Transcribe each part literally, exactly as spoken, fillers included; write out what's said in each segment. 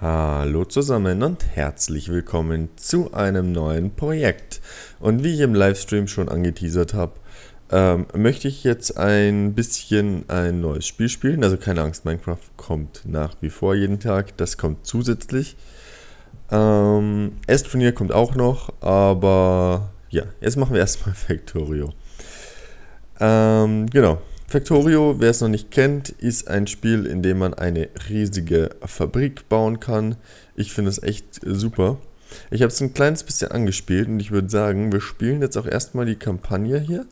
Hallo zusammen und herzlich willkommen zu einem neuen Projekt. Und wie ich im Livestream schon angeteasert habe, ähm, möchte ich jetzt ein bisschen ein neues Spiel spielen. Also keine Angst, Minecraft kommt nach wie vor jeden Tag, das kommt zusätzlich. Ähm, Estfonier kommt auch noch, aber ja, jetzt machen wir erstmal Factorio. Ähm, genau. Factorio, wer es noch nicht kennt, ist ein Spiel, in dem man eine riesige Fabrik bauen kann. Ich finde es echt super. Ich habe es ein kleines bisschen angespielt und ich würde sagen, wir spielen jetzt auch erstmal die Kampagne hier.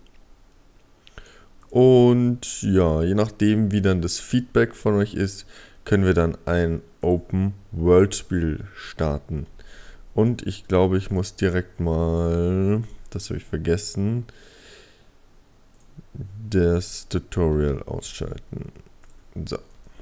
Und ja, je nachdem, wie dann das Feedback von euch ist, können wir dann ein Open-World-Spiel starten. Und ich glaube, ich muss direkt mal, das habe ich vergessen, das Tutorial ausschalten. So.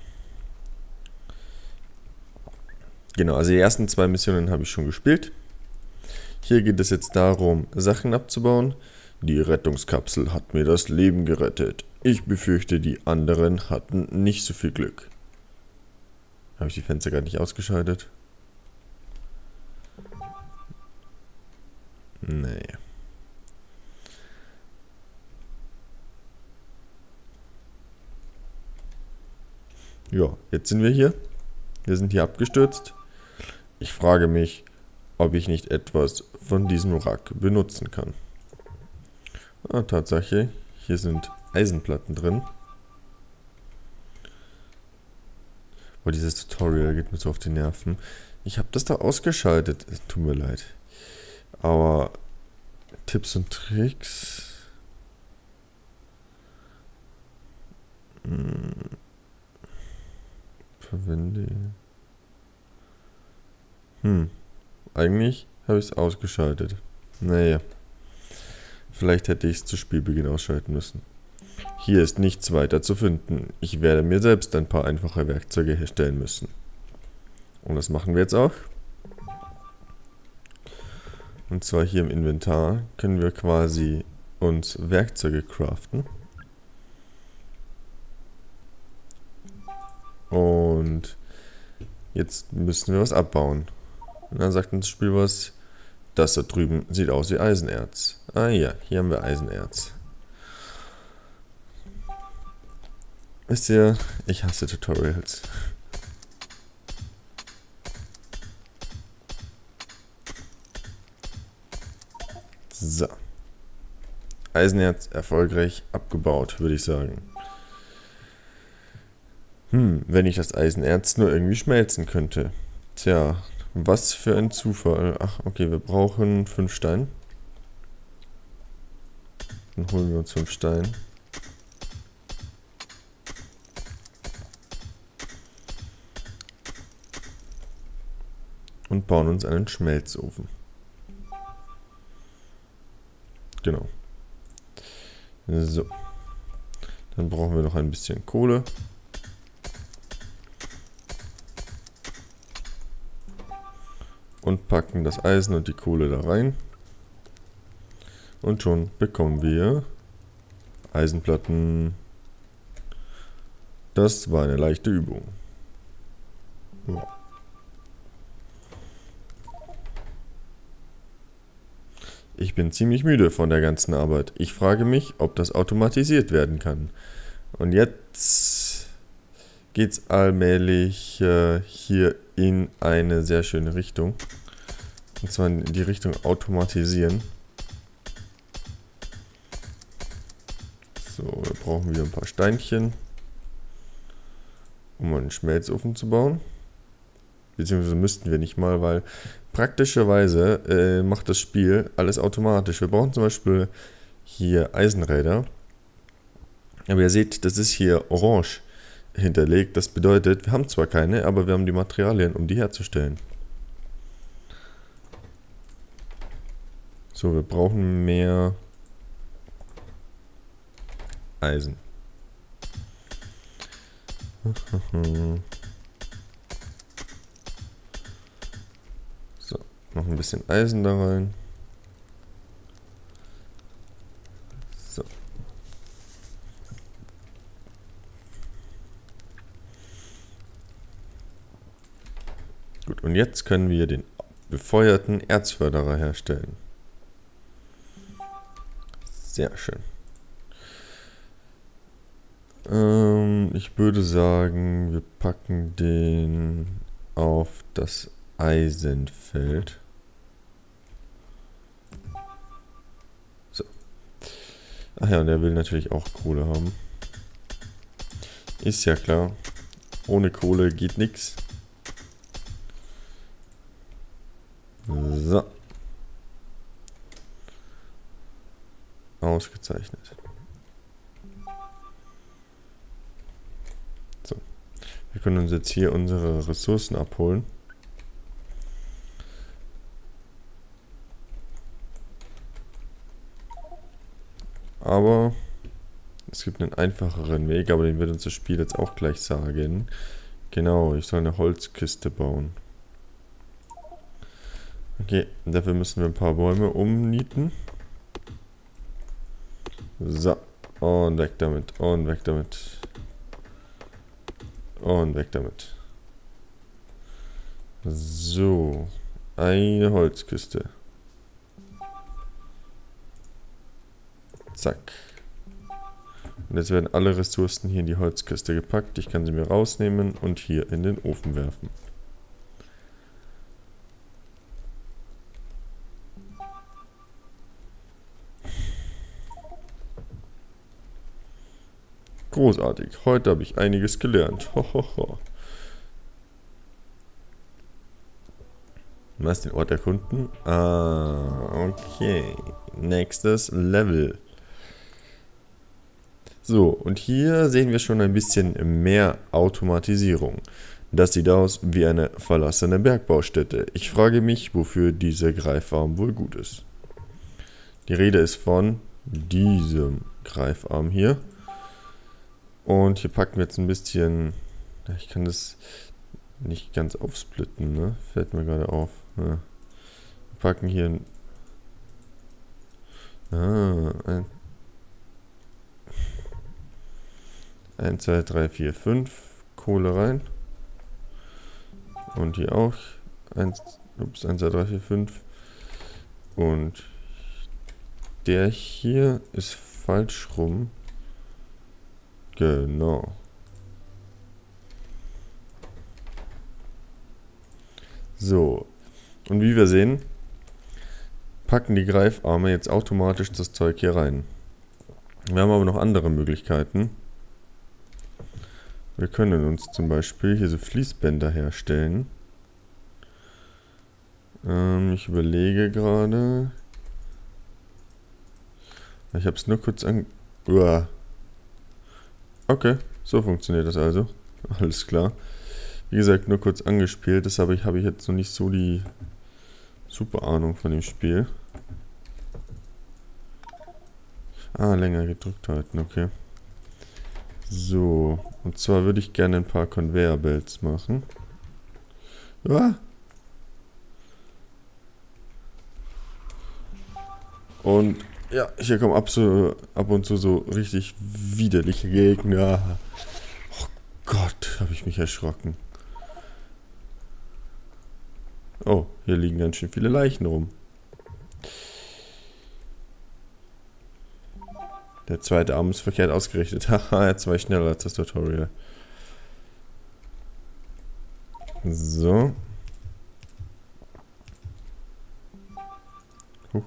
Genau, also die ersten zwei Missionen habe ich schon gespielt. Hier geht es jetzt darum, Sachen abzubauen. Die Rettungskapsel hat mir das Leben gerettet. Ich befürchte, die anderen hatten nicht so viel Glück. Habe ich die Fenster gerade nicht ausgeschaltet? Nee. Ja, jetzt sind wir hier. Wir sind hier abgestürzt. Ich frage mich, ob ich nicht etwas von diesem Wrack benutzen kann. Ah, Tatsache, hier sind Eisenplatten drin. Boah, dieses Tutorial geht mir so auf die Nerven. Ich habe das da ausgeschaltet. Es tut mir leid. Aber Tipps und Tricks. Hm. Verwende. Hm. Eigentlich habe ich es ausgeschaltet. Naja. Vielleicht hätte ich es zu Spielbeginn ausschalten müssen. Hier ist nichts weiter zu finden. Ich werde mir selbst ein paar einfache Werkzeuge herstellen müssen. Und das machen wir jetzt auch. Und zwar hier im Inventar können wir quasi uns Werkzeuge craften. Und jetzt müssen wir was abbauen. Und dann sagt uns das Spiel was. Das da drüben sieht aus wie Eisenerz. Ah ja, hier haben wir Eisenerz. Wisst ihr, ich hasse Tutorials. So. Eisenerz erfolgreich abgebaut, würde ich sagen. Hm, wenn ich das Eisenerz nur irgendwie schmelzen könnte. Tja, was für ein Zufall. Ach, okay, wir brauchen fünf Steine. Dann holen wir uns fünf Steine. Und bauen uns einen Schmelzofen. Genau. So. Dann brauchen wir noch ein bisschen Kohle. Und packen das Eisen und die Kohle da rein. Und schon bekommen wir Eisenplatten. Das war eine leichte Übung. Ja. Ich bin ziemlich müde von der ganzen Arbeit. Ich frage mich, ob das automatisiert werden kann. Und jetzt geht's allmählich äh, hier in eine sehr schöne Richtung. Und zwar in die Richtung automatisieren. So, wir brauchen wieder ein paar Steinchen, um einen Schmelzofen zu bauen. Beziehungsweise müssten wir nicht mal, weil praktischerweise äh, macht das Spiel alles automatisch. Wir brauchen zum Beispiel hier Eisenräder. Aber ihr seht, das ist hier orange hinterlegt. Das bedeutet, wir haben zwar keine, aber wir haben die Materialien, um die herzustellen. So, wir brauchen mehr Eisen. So, noch ein bisschen Eisen da rein. So. Gut, und jetzt können wir den befeuerten Erzförderer herstellen. Sehr schön. Ähm, ich würde sagen, wir packen den auf das Eisenfeld. So. Ach ja, und der will natürlich auch Kohle haben. Ist ja klar. Ohne Kohle geht nichts. So. Ausgezeichnet. So. Wir können uns jetzt hier unsere Ressourcen abholen. Aber es gibt einen einfacheren Weg, aber den wird uns das Spiel jetzt auch gleich sagen. Genau, ich soll eine Holzkiste bauen. Okay, dafür müssen wir ein paar Bäume umnieten. So, und weg damit, und weg damit. Und weg damit. So, eine Holzkiste. Zack. Und jetzt werden alle Ressourcen hier in die Holzkiste gepackt. Ich kann sie mir rausnehmen und hier in den Ofen werfen. Großartig. Heute habe ich einiges gelernt. Hohoho. Was, den Ort erkunden? Ah, okay. Nächstes Level. So, und hier sehen wir schon ein bisschen mehr Automatisierung. Das sieht aus wie eine verlassene Bergbaustätte. Ich frage mich, wofür dieser Greifarm wohl gut ist. Die Rede ist von diesem Greifarm hier. Und hier packen wir jetzt ein bisschen... Ich kann das nicht ganz aufsplitten, ne? Fällt mir gerade auf. Ja. Wir packen hier ein... Ah, ein... eins, zwei, drei, vier, fünf Kohle rein. Und hier auch. eins, ups, eins, zwei, drei, vier, fünf. Und der hier ist falsch rum. Genau. So. Und wie wir sehen, packen die Greifarme jetzt automatisch das Zeug hier rein. Wir haben aber noch andere Möglichkeiten. Wir können uns zum Beispiel hier so Fließbänder herstellen. Ähm, ich überlege gerade. Ich habe es nur kurz an... Uah. Okay, so funktioniert das also. Alles klar. Wie gesagt, nur kurz angespielt. Deshalb habe ich jetzt noch nicht so die super Ahnung von dem Spiel. Ah, länger gedrückt halten, okay. So, und zwar würde ich gerne ein paar Conveyor Belts machen. Ah. Und ja, hier kommen ab, so, ab und zu so richtig widerliche Gegner. Oh Gott, habe ich mich erschrocken. Oh, hier liegen ganz schön viele Leichen rum. Der zweite Arm ist verkehrt ausgerichtet. Haha, jetzt war ich schneller als das Tutorial. So. Huch.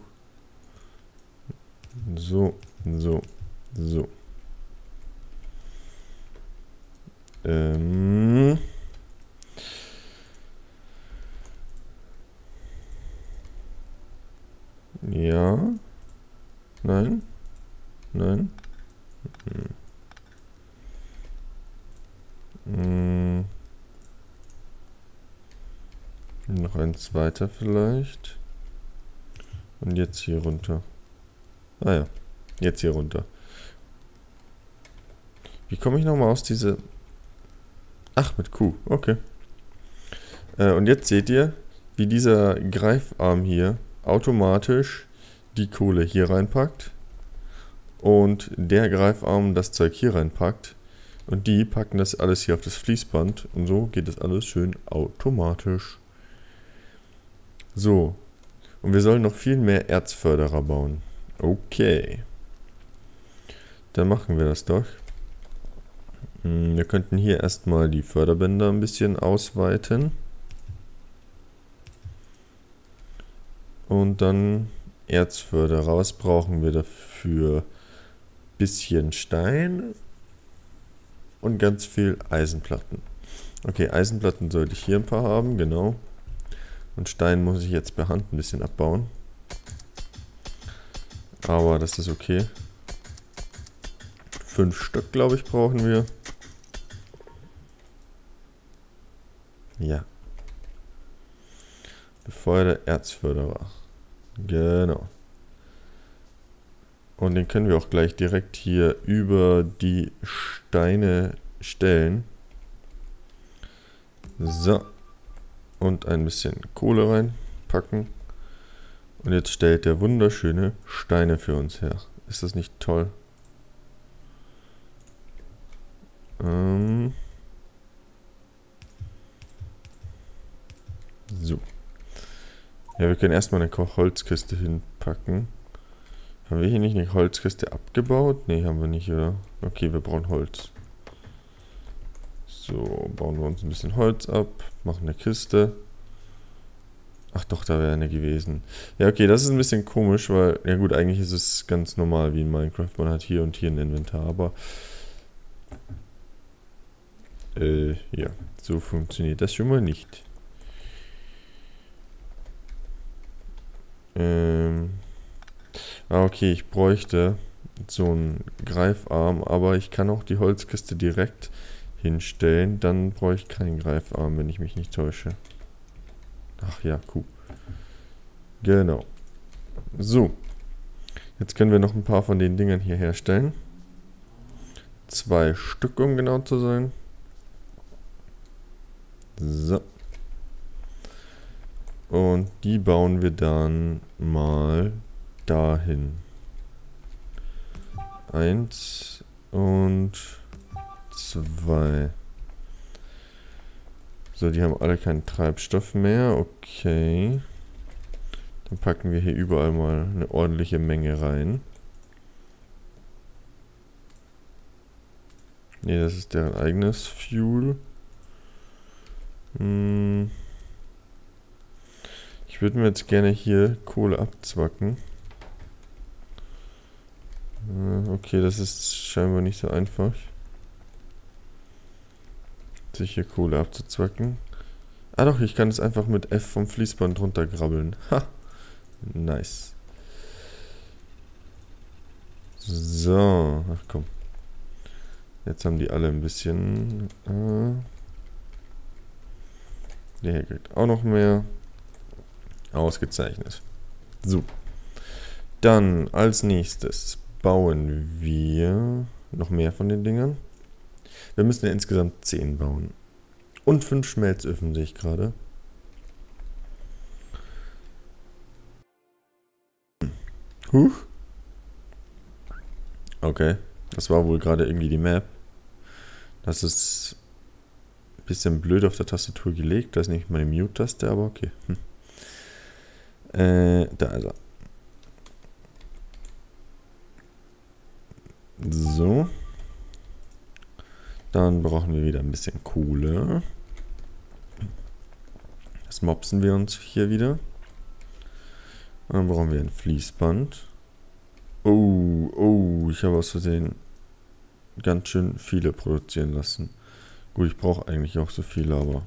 So, so, so. Ähm. Ja. Nein. Nein. Hm. Hm. Noch eins weiter vielleicht. Und jetzt hier runter. Ah ja, jetzt hier runter. Wie komme ich nochmal aus diese... Ach, mit Q, okay. Äh, und jetzt seht ihr, wie dieser Greifarm hier automatisch die Kohle hier reinpackt. Und der Greifarm das Zeug hier reinpackt. Und die packen das alles hier auf das Fließband. Und so geht das alles schön automatisch. So. Und wir sollen noch viel mehr Erzförderer bauen. Okay. Dann machen wir das doch. Wir könnten hier erstmal die Förderbänder ein bisschen ausweiten. Und dann Erzförderer. Was brauchen wir dafür? Bisschen Stein und ganz viel Eisenplatten. Okay, Eisenplatten sollte ich hier ein paar haben, genau. Und Stein muss ich jetzt per Hand ein bisschen abbauen. Aber das ist okay. Fünf Stück, glaube ich, brauchen wir. Ja. Befeuerte Erzförderer. Genau. Und den können wir auch gleich direkt hier über die Steine stellen. So. Und ein bisschen Kohle reinpacken. Und jetzt stellt der wunderschöne Steine für uns her. Ist das nicht toll? Ähm. So. Ja, wir können erstmal eine Holzkiste hinpacken. Haben wir hier nicht eine Holzkiste abgebaut? Ne, haben wir nicht, oder? Okay, wir brauchen Holz. So, bauen wir uns ein bisschen Holz ab. Machen eine Kiste. Ach doch, da wäre eine gewesen. Ja, okay, das ist ein bisschen komisch, weil... Ja gut, eigentlich ist es ganz normal wie in Minecraft. Man hat hier und hier ein Inventar, aber... Äh, ja. So funktioniert das schon mal nicht. Ähm... Ah, okay, ich bräuchte so einen Greifarm, aber ich kann auch die Holzkiste direkt hinstellen. Dann brauche ich keinen Greifarm, wenn ich mich nicht täusche. Ach ja, cool. Genau. So. Jetzt können wir noch ein paar von den Dingern hier herstellen. Zwei Stück, um genau zu sein. So. Und die bauen wir dann mal dahin. Eins und zwei. So, die haben alle keinen Treibstoff mehr. Okay. Dann packen wir hier überall mal eine ordentliche Menge rein. Ne, das ist deren eigenes Fuel. Hm. Ich würde mir jetzt gerne hier Kohle abzwacken. Okay, das ist scheinbar nicht so einfach, sich hier Kohle abzuzwacken. Ah doch, ich kann es einfach mit F vom Fließband runtergrabbeln. Ha! Nice. So, ach komm. Jetzt haben die alle ein bisschen... Äh, der hier kriegt auch noch mehr. Ausgezeichnet. So. Dann als nächstes bauen wir noch mehr von den Dingern. Wir müssen ja insgesamt zehn bauen. Und fünf Schmelzöfen sehe ich gerade. Huch. Okay. Das war wohl gerade irgendwie die Map. Das ist ein bisschen blöd auf der Tastatur gelegt. Da ist nicht meine Mute-Taste, aber okay. Hm. Äh, da ist er. So. Dann brauchen wir wieder ein bisschen Kohle. Das mopsen wir uns hier wieder. Dann brauchen wir ein Fließband. Oh, oh, ich habe aus Versehen ganz schön viele produzieren lassen. Gut, ich brauche eigentlich auch so viele, aber...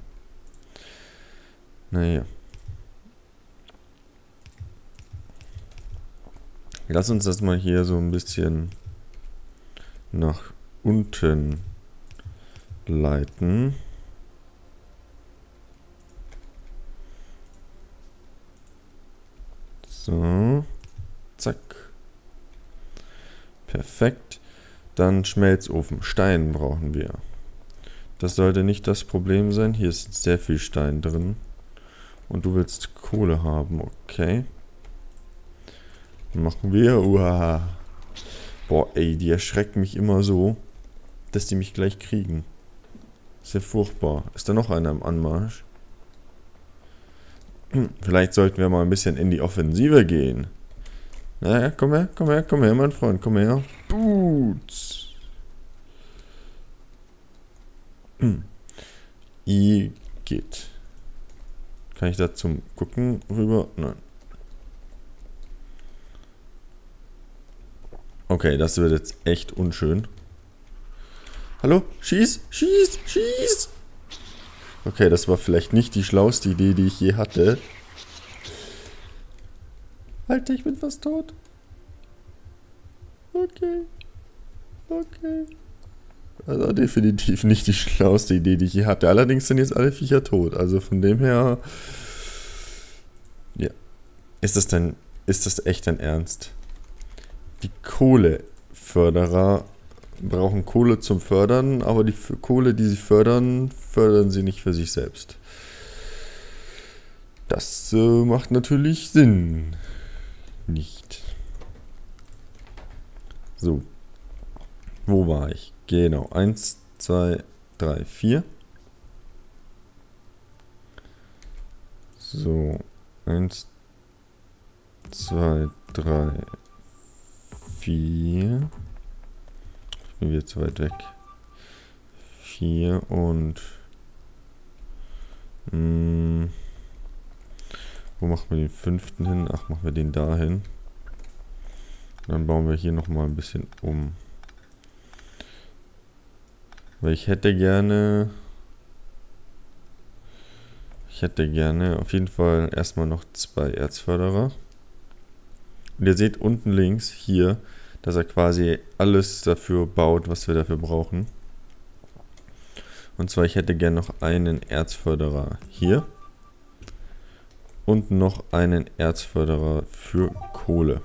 Naja. Lass uns das mal hier so ein bisschen nach unten leiten. So. Zack. Perfekt. Dann Schmelzofen. Stein brauchen wir. Das sollte nicht das Problem sein. Hier ist sehr viel Stein drin. Und du willst Kohle haben. Okay. Machen wir. Uah. Boah, ey, die erschrecken mich immer so, dass die mich gleich kriegen. Ist ja furchtbar. Ist da noch einer im Anmarsch? Vielleicht sollten wir mal ein bisschen in die Offensive gehen. Na, komm her, komm her, komm her, mein Freund, komm her. Boots. Hm. Igitt. Kann ich da zum Gucken rüber? Nein. Okay, das wird jetzt echt unschön. Hallo? Schieß! Schieß! Schieß! Okay, das war vielleicht nicht die schlauste Idee, die ich je hatte. Alter, ich bin fast tot. Okay. Okay. Also definitiv nicht die schlauste Idee, die ich je hatte. Allerdings sind jetzt alle Viecher tot. Also von dem her... Ja. Ist das denn... Ist das echt dein Ernst? Die Kohleförderer brauchen Kohle zum Fördern, aber die Kohle, die sie fördern, fördern sie nicht für sich selbst. Das äh, macht natürlich Sinn. Nicht. So. Wo war ich? Genau. eins, zwei, drei, vier. So. eins, zwei, drei, vier. Ich bin wieder zu weit weg. vier und... Mh, wo machen wir den fünften hin? Ach, machen wir den da hin. Dann bauen wir hier nochmal ein bisschen um. Weil ich hätte gerne... Ich hätte gerne auf jeden Fall erstmal noch zwei Erzförderer. Und ihr seht unten links hier, dass er quasi alles dafür baut, was wir dafür brauchen. Und zwar, ich hätte gerne noch einen Erzförderer hier. Und noch einen Erzförderer für Kohle.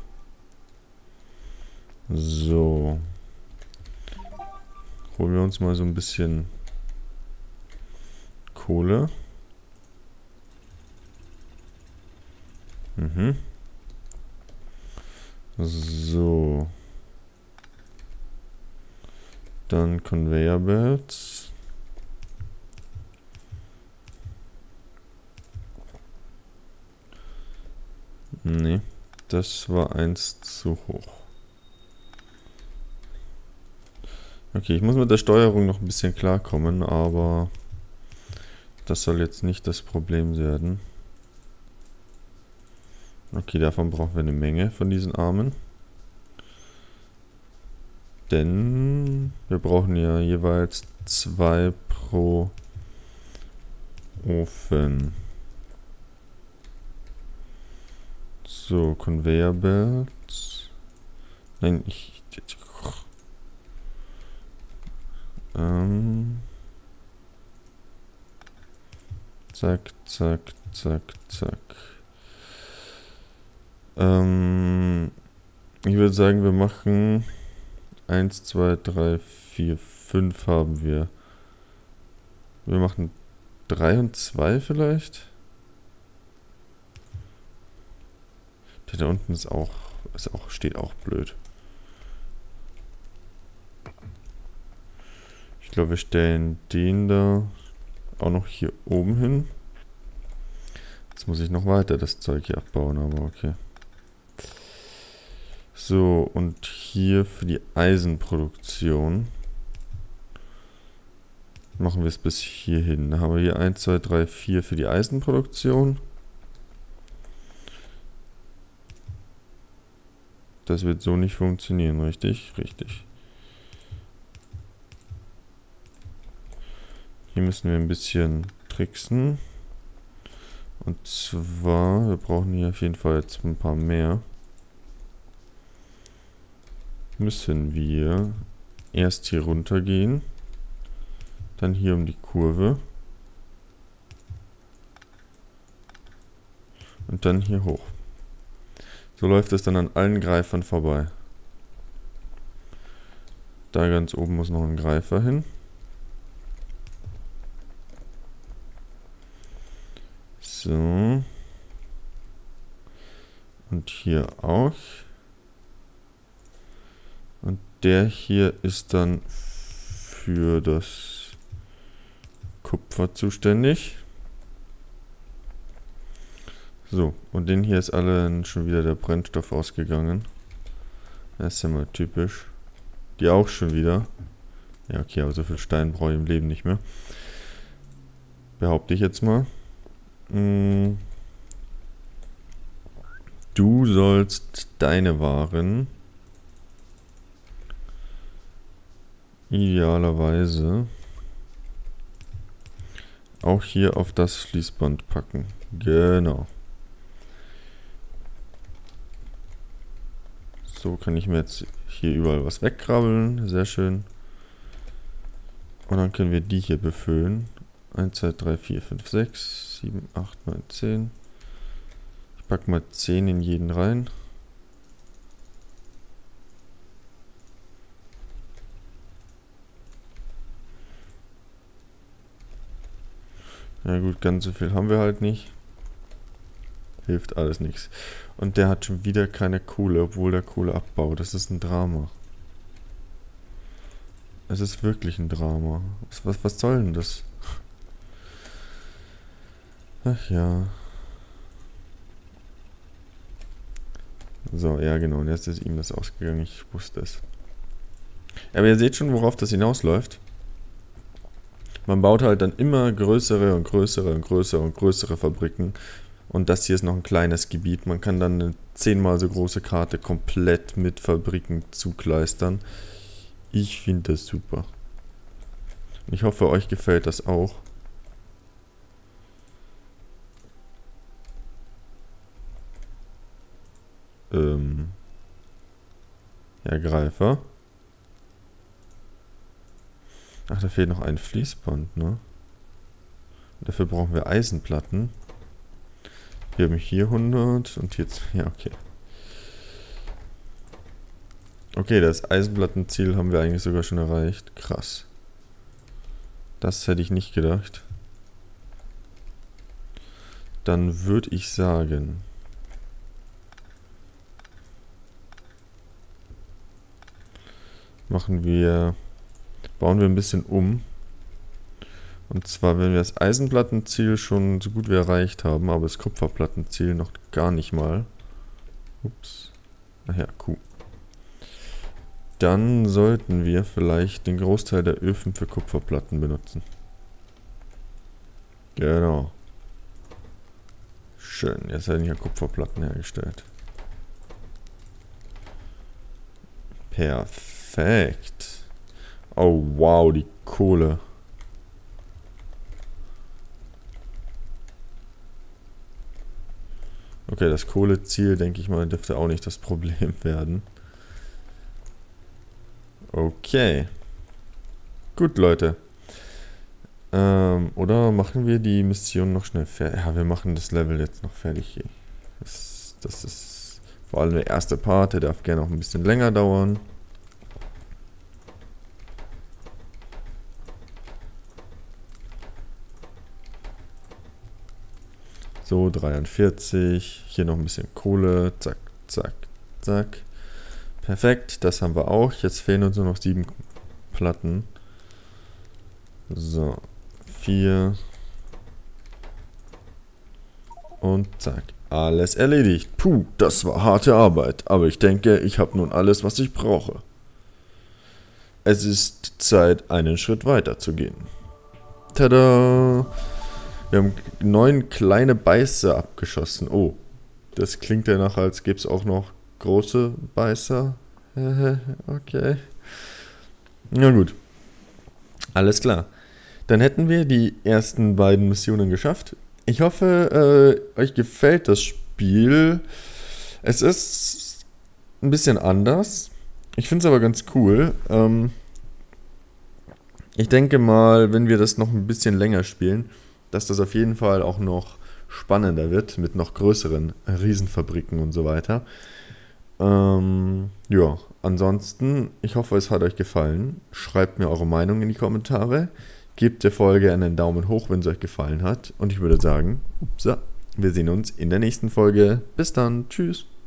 So. Holen wir uns mal so ein bisschen Kohle. Mhm. So. Dann Conveyor Belts. Nee, das war eins zu hoch. Okay, ich muss mit der Steuerung noch ein bisschen klarkommen, aber das soll jetzt nicht das Problem werden. Okay, davon brauchen wir eine Menge von diesen Armen. Denn wir brauchen ja jeweils zwei pro Ofen. So, Conveyor Belts. Nein, ich... Ähm... Zack, zack, zack, zack. Ähm... Ich würde sagen, wir machen... eins, zwei, drei, vier, fünf haben wir. Wir machen drei und zwei vielleicht. Der da unten ist auch, ist auch, steht auch blöd. Ich glaube, wir stellen den da auch noch hier oben hin. Jetzt muss ich noch weiter das Zeug hier abbauen, aber okay. So, und hier für die Eisenproduktion machen wir es bis hierhin. Da haben wir hier eins, zwei, drei, vier für die Eisenproduktion. Das wird so nicht funktionieren, richtig? Richtig. Hier müssen wir ein bisschen tricksen. Und zwar, wir brauchen hier auf jeden Fall jetzt ein paar mehr. Müssen wir erst hier runter gehen. Dann hier um die Kurve. Und dann hier hoch. So läuft es dann an allen Greifern vorbei. Da ganz oben muss noch ein Greifer hin. So. Und hier auch. Und der hier ist dann für das Kupfer zuständig. So, und den hier ist allen schon wieder der Brennstoff ausgegangen. Das ist ja mal typisch. Die auch schon wieder. Ja, okay, aber so viel Stein brauche ich im Leben nicht mehr. Behaupte ich jetzt mal. Hm. Du sollst deine Waren idealerweise auch hier auf das Fließband packen. Genau. So kann ich mir jetzt hier überall was wegkrabbeln. Sehr schön. Und dann können wir die hier befüllen. eins, zwei, drei, vier, fünf, sechs, sieben, acht, neun, zehn. Ich packe mal zehn in jeden rein. Ja gut, ganz so viel haben wir halt nicht. Hilft alles nichts. Und der hat schon wieder keine Kohle, obwohl der Kohle abbaut. Das ist ein Drama. Es ist wirklich ein Drama. Was, was, was soll denn das? Ach ja. So, ja genau. Und jetzt ist ihm das ausgegangen. Ich wusste es. Aber ihr seht schon, worauf das hinausläuft. Man baut halt dann immer größere und größere und größere und größere Fabriken. Und das hier ist noch ein kleines Gebiet. Man kann dann eine zehnmal so große Karte komplett mit Fabriken zukleistern. Ich finde das super. Und ich hoffe, euch gefällt das auch. Ähm. Herr Greifer. Ach, da fehlt noch ein Fließband, ne? Dafür brauchen wir Eisenplatten. Wir haben hier hundert und jetzt... Ja, okay. Okay, das Eisenplattenziel haben wir eigentlich sogar schon erreicht. Krass. Das hätte ich nicht gedacht. Dann würde ich sagen... Machen wir... Bauen wir ein bisschen um. Und zwar, wenn wir das Eisenplattenziel schon so gut wie erreicht haben, aber das Kupferplattenziel noch gar nicht mal. Ups. Ach ja, Q. Dann sollten wir vielleicht den Großteil der Öfen für Kupferplatten benutzen. Genau. Schön, jetzt werden hier Kupferplatten hergestellt. Perfekt. Oh wow, die Kohle. Okay, das Kohleziel, denke ich mal, dürfte auch nicht das Problem werden. Okay. Gut, Leute. Ähm, oder machen wir die Mission noch schnell fertig? Ja, wir machen das Level jetzt noch fertig hier. Das, das ist vor allem der erste Part, der darf gerne noch ein bisschen länger dauern. So, dreiundvierzig. Hier noch ein bisschen Kohle. Zack, zack, zack. Perfekt, das haben wir auch. Jetzt fehlen uns nur noch sieben Platten. So, vier. Und zack. Alles erledigt. Puh, das war harte Arbeit. Aber ich denke, ich habe nun alles, was ich brauche. Es ist Zeit, einen Schritt weiter zu gehen. Tada! Wir haben neun kleine Beißer abgeschossen. Oh, das klingt ja nach, als gäbe es auch noch große Beißer. Okay. Na gut. Alles klar. Dann hätten wir die ersten beiden Missionen geschafft. Ich hoffe, äh, euch gefällt das Spiel. Es ist ein bisschen anders. Ich finde es aber ganz cool. Ähm, ich denke mal, wenn wir das noch ein bisschen länger spielen, dass das auf jeden Fall auch noch spannender wird, mit noch größeren Riesenfabriken und so weiter. Ähm, ja, ansonsten, ich hoffe, es hat euch gefallen. Schreibt mir eure Meinung in die Kommentare. Gebt der Folge einen Daumen hoch, wenn es euch gefallen hat. Und ich würde sagen, upsa, wir sehen uns in der nächsten Folge. Bis dann, tschüss.